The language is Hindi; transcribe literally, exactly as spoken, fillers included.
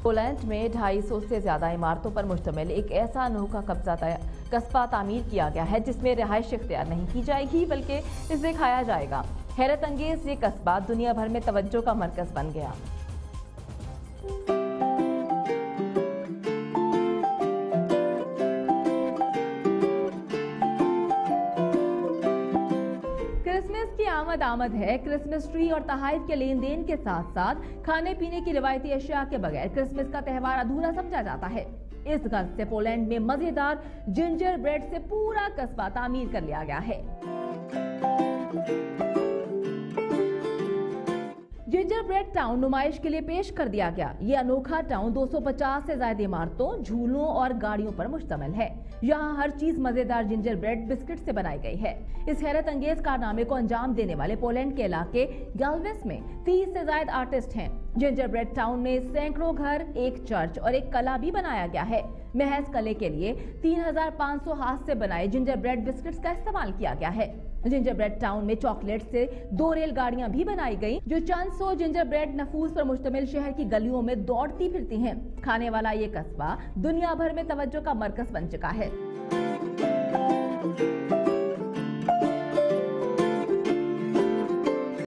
पोलैंड में ढाई सौ से ज्यादा इमारतों पर मुश्तमिल एक ऐसा अनोखा कब्जा कस्बा तामीर किया गया है जिसमें रिहाइश इख्तियार नहीं की जाएगी बल्कि इसे खाया जाएगा। हैरत अंगेज ये कस्बा दुनिया भर में तवज्जो का मरकज बन गया। क्रिसमस की आमद आमद है। क्रिसमस ट्री और तहाइफ के लेन देन के साथ साथ खाने पीने की रिवायती अशिया के बगैर क्रिसमस का त्यौहार अधूरा समझा जाता है। इस गर्ज से पोलैंड में मजेदार जिंजर ब्रेड से पूरा कस्बा तामीर कर लिया गया है। जिंजर ब्रेड टाउन नुमाइश के लिए पेश कर दिया गया। ये अनोखा टाउन दो सौ पचास से ज्यादा इमारतों, झूलों और गाड़ियों पर मुश्तमिल है। यहाँ हर चीज मजेदार जिंजर ब्रेड बिस्किट से बनाई गई है। इस हैरत अंगेज कारनामे को अंजाम देने वाले पोलैंड के इलाके गैल्वेस में तीस से ज्यादा आर्टिस्ट हैं। जिंजर ब्रेड टाउन में सैकड़ों घर, एक चर्च और एक कला भी बनाया गया है। महज कले के लिए तीन हजार पाँच सौ हाथ से बनाए जिंजर ब्रेड बिस्किट्स का इस्तेमाल किया गया है। जिंजर ब्रेड टाउन में चॉकलेट से दो रेलगाड़ियां भी बनाई गई जो चंद सौ जिंजर ब्रेड नफूस पर मुश्तमिल शहर की गलियों में दौड़ती फिरती हैं। खाने वाला ये कस्बा दुनिया भर में तवज्जो का मरकज बन चुका है।